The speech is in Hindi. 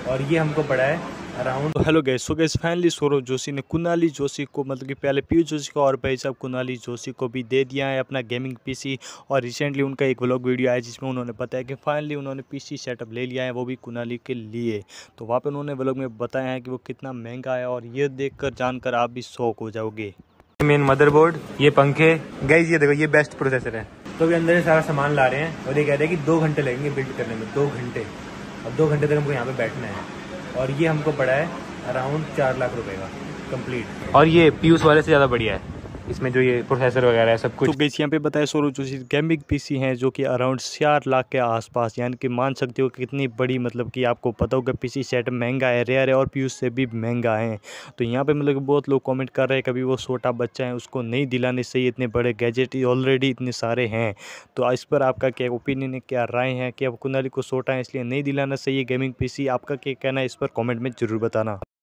और ये हमको पड़ा है around. Hello guys, so guys finally Saurabh Joshi ने कुनाली जोशी को मतलब कि पहले पीयूष जोशी को और भाई साहब कुनाली जोशी को भी दे दिया है अपना गेमिंग पीसी। और रिसेंटली उनका एक व्लॉग वीडियो आया जिसमें उन्होंने बताया कि फाइनली उन्होंने पीसी सेटअप ले लिया है, वो भी कुनाली के लिए। तो वहाँ पे उन्होंने व्लॉग में बताया है कि वो कितना महंगा है और ये देखकर जानकर आप भी शॉक हो जाओगे। मेन मदरबोर्ड, ये पंखे, गाइस ये देखो ये बेस्ट प्रोसेसर है। तो अभी अंदर से सारा सामान ला रहे हैं और ये कह रहे हैं कि 2 घंटे लगेंगे बिल्ड करने में, 2 घंटे। अब 2 घंटे तक हमको यहाँ पे बैठना है और ये हमको पड़ा है अराउंड 4 लाख रुपए का कंप्लीट। और ये पीयूष वाले से ज़्यादा बढ़िया है, इसमें जो ये प्रोसेसर वगैरह है सब कुछ। तो गाइस यहाँ पे बताया सौरभ जोशी गेमिंग पीसी हैं जो कि अराउंड 4 लाख के आसपास, यानी कि मान सकते हो कि कितनी बड़ी, मतलब कि आपको पता होगा पीसी सेट महंगा है, रेयर है और पीयूष से भी महंगा है। तो यहाँ पे मतलब कि बहुत लोग कमेंट कर रहे हैं कभी वो छोटा बच्चा है उसको नहीं दिलाने चाहिए, इतने बड़े गैजेट ऑलरेडी इतने सारे हैं। तो इस पर आपका क्या ओपिनियन है, क्या राय है कि अब कुनाली को छोटा है इसलिए नहीं दिलाना चाहिए गेमिंग पीसी? आपका क्या कहना है इस पर कॉमेंट में ज़रूर बताना।